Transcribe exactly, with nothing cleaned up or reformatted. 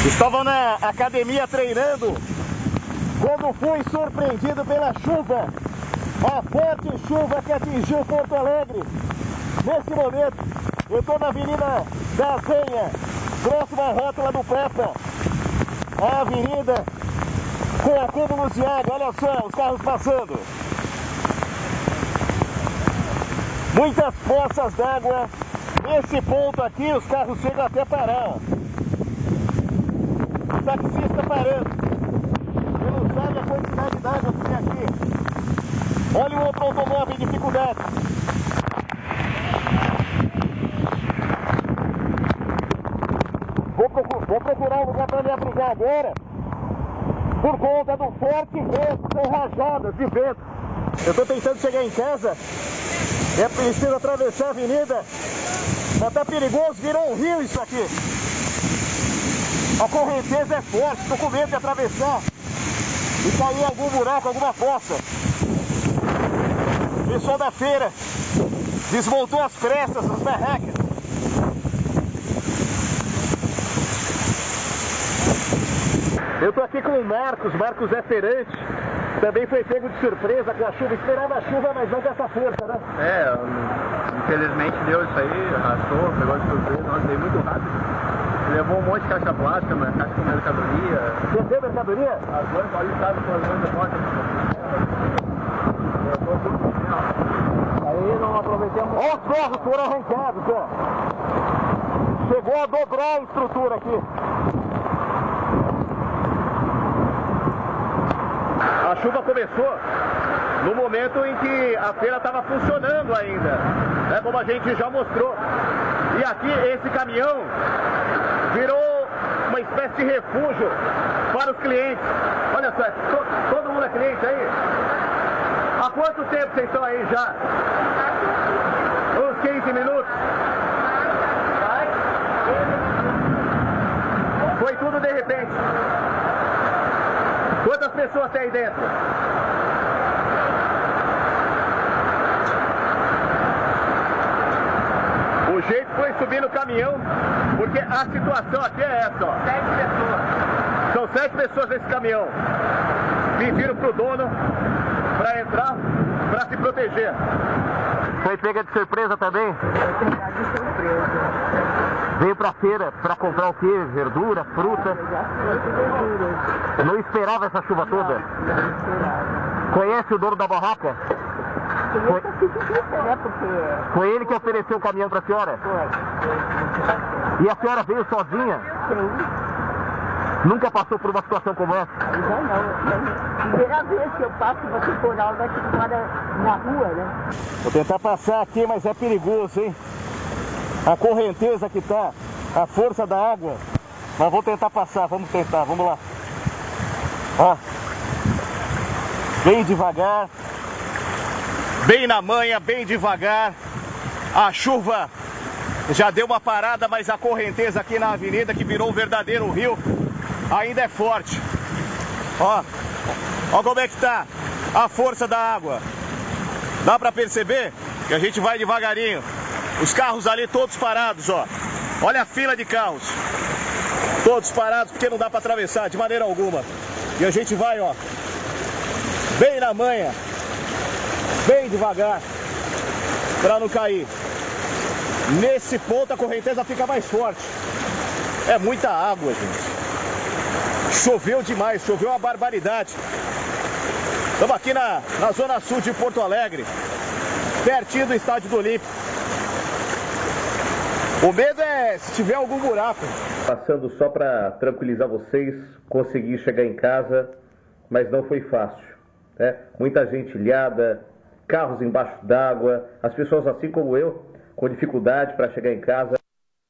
Estava na academia treinando quando fui surpreendido pela chuva, a forte chuva que atingiu Porto Alegre. Nesse momento, eu estou na Avenida da Penha, próxima à rótula do Pepa. A avenida com acúmulos de água, olha só, os carros passando. Muitas poças d'água. Nesse ponto aqui, os carros chegam até parar. O taxista parando. Ele não sabe a quantidade d'água que tem aqui. Olha o outro automóvel em dificuldade. Vou, procurar, vou procurar um lugar para me abrigar agora, por conta do forte vento, com rajadas de vento. Eu estou tentando chegar em casa, é preciso atravessar a avenida, mas tá perigoso, virou um rio isso aqui. A correnteza é forte, estou com medo de atravessar e cair em algum buraco, alguma poça. O pessoal da feira desmontou as frestas, as barracas. Eu tô aqui com o Marcos, Marcos é feirante, também foi pego de surpresa com a chuva, esperava a chuva, mas não com essa força, né? É, infelizmente deu isso aí, arrastou, pegou de surpresa, nós dei muito rápido. Levou um monte de caixa plástica, mas caixa com mercadoria. Desceu mercadoria? As duas ali estavam com as duas de porta. Aí não aproveitamos. Olha os carros foram arrancados, ó. Chegou a dobrar a estrutura aqui. A chuva começou no momento em que a feira estava funcionando ainda, né, como a gente já mostrou. E aqui esse caminhão virou uma espécie de refúgio para os clientes. Olha só, to, todo mundo é cliente aí? Há quanto tempo vocês estão aí já? Uns quinze minutos? Foi tudo de repente. Quantas pessoas tem aí dentro? O jeito foi subir no caminhão, porque a situação aqui é essa, ó. Sete pessoas. São sete pessoas nesse caminhão. Pediram pro dono para entrar, para se proteger. Foi pega de surpresa também? Foi pega de surpresa. Veio pra feira para comprar o quê? Verdura, fruta? Não esperava essa chuva toda? Não, não esperava. Conhece o dono da barraca? Foi, foi ele que ofereceu o caminhão para a senhora? Foi. E a senhora veio sozinha? Sim. Nunca passou por uma situação como essa? Já não. Primeira vez que eu passo uma temporal daqui fora na rua, né? Vou tentar passar aqui, mas é perigoso, hein? A correnteza que tá, a força da água. Mas vou tentar passar, vamos tentar, vamos lá. Ó. Bem devagar. Bem na manha, bem devagar. A chuva já deu uma parada, mas a correnteza aqui na avenida, que virou um verdadeiro rio, ainda é forte. Ó, ó como é que tá a força da água. Dá pra perceber que a gente vai devagarinho. Os carros ali todos parados, ó. Olha a fila de carros. Todos parados porque não dá pra atravessar de maneira alguma. E a gente vai, ó, bem na manha, bem devagar, pra não cair. Nesse ponto a correnteza fica mais forte. É muita água, gente. Choveu demais, choveu uma barbaridade. Estamos aqui na, na zona sul de Porto Alegre, pertinho do estádio do Olímpico. O medo é se tiver algum buraco. Passando só para tranquilizar vocês, consegui chegar em casa, mas não foi fácil, né? Muita gente ilhada, carros embaixo d'água, as pessoas assim como eu, com dificuldade para chegar em casa.